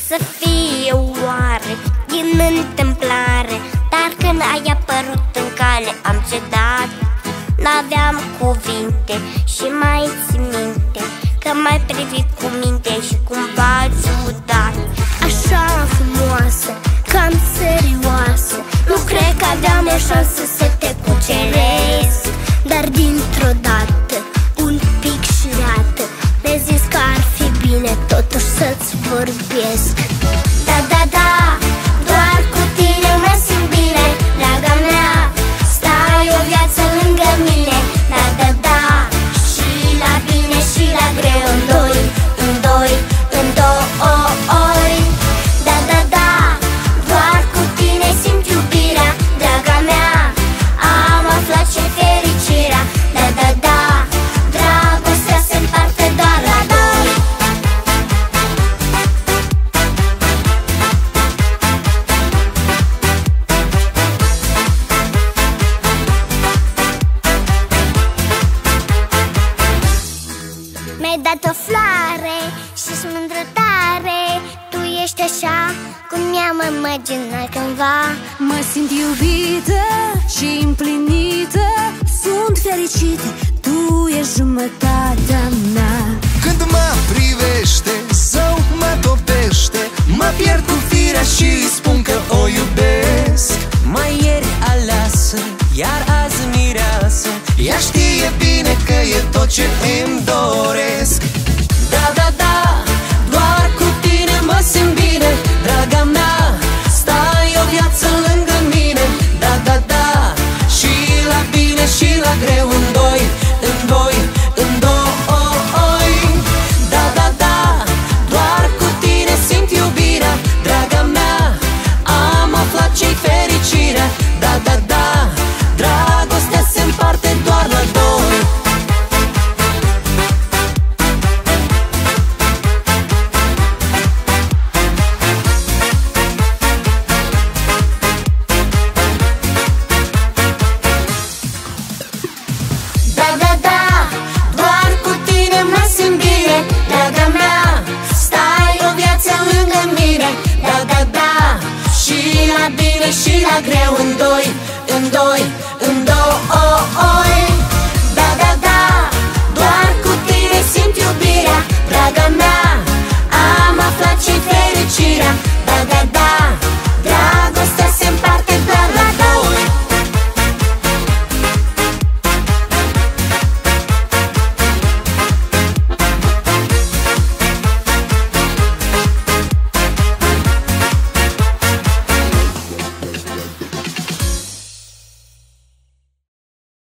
Să fie oare din întâmplare, dar când ai apărut în cale am cedat. N-aveam cuvinte și mai ții minte că m-ai privit cu minte și cumva ciudat. Așa frumoasă, cam serioasă, nu cred că aveam o șansă să te cuceresc. Dar dintr-o dată, un pic șireată, mi-ai zis că ar fi bine totuși să-ți vorbesc. Da, da, da, doar cu tine mă simt bine, draga mea, stai o viață lângă mine. Da, da, da, și la bine și la greu, în doi, în doi, în doi. Da, da, da, doar cu tine simt iubirea, draga mea, am aflat ce fericirea. Da, da, da, dragostea se împarte doar la doi. Mi-ai dat o floare și-s mândră tare. Tu ești așa cum mi-am imaginat cândva. Mă simt iubită și împlinită, sunt fericită, tu ești jumătatea mea. Când mă privește, zău mă topește, mă pierd cu firea și îi spun că o iubesc. Mai ieri aleasă, iar azi mireasă, Ea știe bine că e tot ce îmi doresc. da, da, da, doar cu tine mă simt bine, draga mea, stai o viață lângă mine. Da, da, da, și la bine și la greu, în doi, în doi, în doi. Da, da, da, doar cu tine simt iubirea, draga mea, am aflat ce-i fericirea. Da, da, da, dragostea se împarte doar la doi. Da, da, da, doar cu tine mă simt bine, draga mea, stai o viață lângă mine. Da, da, da, și la bine și la greu, în doi, în doi, în doi.